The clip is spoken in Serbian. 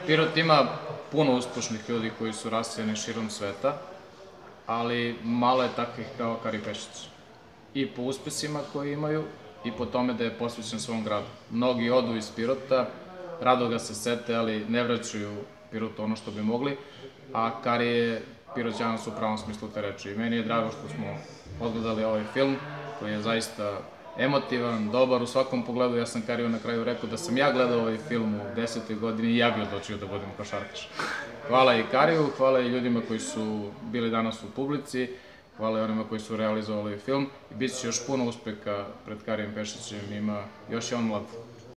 Pirot ima puno uspešnih ljudi koji su rasijani širom sveta, ali malo je takvih kao Kari Pešić. I po uspesima koje imaju, i po tome da je posvećen svom gradu. Mnogi odu iz Pirota, rado ga se sete, ali ne vraćaju Pirotu ono što bi mogli, a Kari je Piroćanac u pravom smislu te reči. I meni je drago što smo odgledali ovaj film, koji je zaista emotivan, dobar u svakom pogledu. Ja sam Kariju na kraju rekao da sam ja gledao ovaj film u 10. godini i ja bi odlučio da budem košarkaš. Hvala i Kariju, hvala i ljudima koji su bili danas u publici, hvala i onima koji su realizovali film i bit će još puno uspeha pred Karijem Pešićem, još je on mlad.